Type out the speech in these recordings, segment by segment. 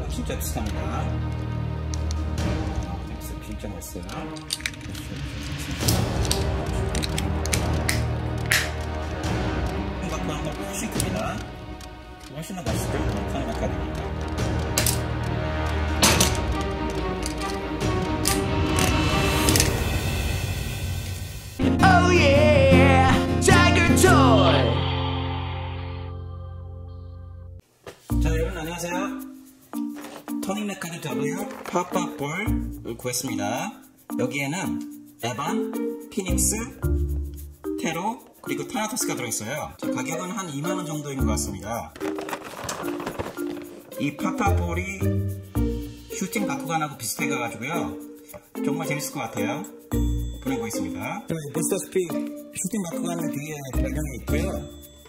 진짜 비슷합니다. 진짜 맛있어요. 생각보다 훨씬 큽니다. 훨씬 더 맛있죠? 타임 아카데미입니다. Oh yeah, Tiger Toy. 자, 여러분 안녕하세요. 토니 메카드 W 팝업볼을 구했습니다. 여기에는 에반, 피닉스, 테로, 그리고 타나토스가 들어있어요. 자, 가격은 한 2만원 정도인 것 같습니다. 이 팝업볼이 슈팅 바쿠간하고 비슷해가지고요. 정말 재밌을 것 같아요. 오픈해보겠습니다. 보시다시피 슈팅 바쿠간은 뒤에 배경이 있고요.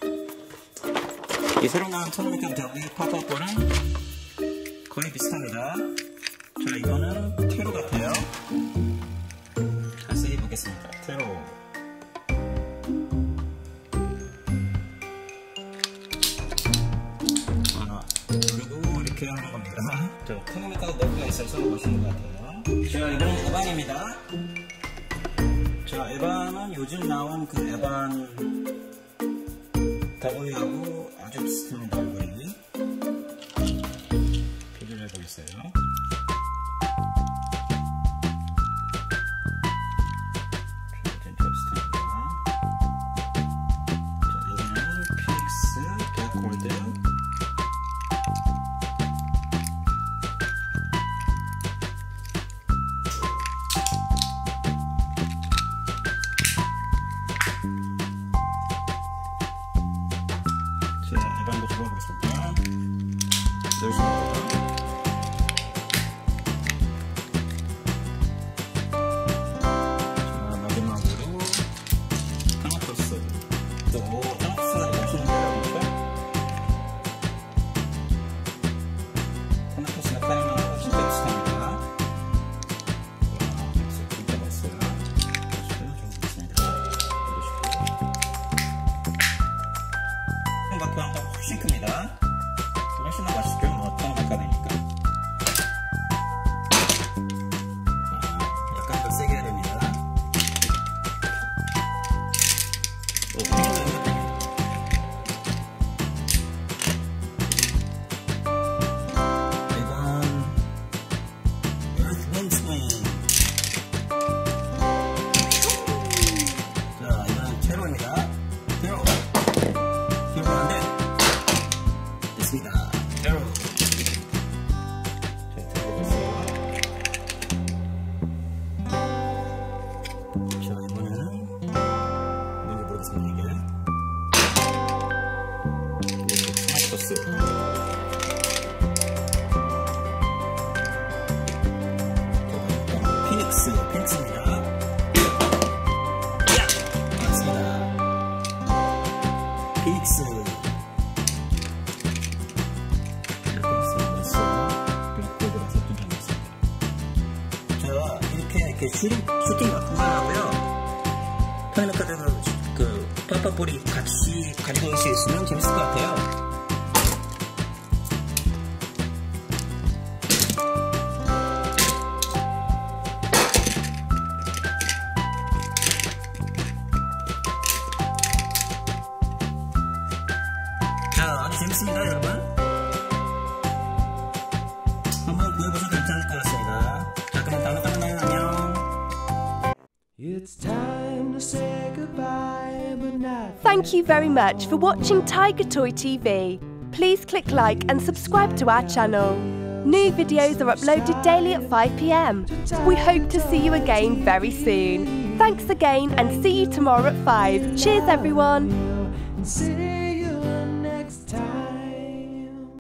이 새로 나온 토니 메카드 W 팝업볼은 거의 비슷합니다. 자, 이거는 테로 같아요. 자세히 보겠습니다. 테로. 그리고 이렇게 하는 겁니다. 자, 토니메카드 너프가 있어서 멋있는 것 같아요. 자, 이거는 에반입니다. 자, 에반은 요즘 나온 그 에반 W하고 아주 비슷합니다. 얼굴이. 비교를 해보겠어요. 진짜 비슷합니다. 자, 여기는 피닉스, 블랙골드. 자, 에반도 접어보겠습니다. 넣으십니다. 자, 마지막으로 타나토스. 또 타나토스가 멋있는데요, 그렇죠? 타나토스가 타이밍하고 진짜 비슷합니다. 와, 진짜 멋있어요. 좀 비슷합니다. 생각보다 훨씬 큽니다. 훨씬 더 맛있죠? 뭐 타임 아카데미니까. 약간 더 세게 해야 됩니다. 이건 Earth Wind Swing. 자, 이건 테로입니다. 테로. 테로 안 돼. 됐습니다. 테로. 자, 테로 됐어요. 자, 이번에는 뭔지 모르겠습니다, 이게. 타나토스. 피닉스입니다. 야! 맞습니다. 피닉스. 이렇게 있어요. 블랙골드라서 좀 재밌습니다. 자, 이렇게 슈팅 바쿠간하고요. 타이너카드 그 팝업볼이 같이 가지고 올 수 있으면 재밌을 것 같아요. 자, 아주 재밌습니다, 여러분. 한번 구해보셔도 괜찮을 것 같습니다. 자, 그럼 다음에 또 만나요. 안녕. It's time to say goodbye, but not. Thank you very much for watching Tiger Toy TV. Please click like and subscribe to our channel. New videos are uploaded daily at 5 p.m. We hope to see you again very soon. Thanks again and see you tomorrow at 5. Cheers everyone! Say